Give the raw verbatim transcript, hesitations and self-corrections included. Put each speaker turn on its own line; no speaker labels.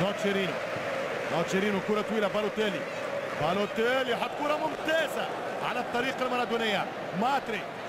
نوتشيرينو نوتشيرينو كرة طويلة. بالوتيلي بالوتيلي حط كرة ممتازة على الطريق المارادونية. ماتري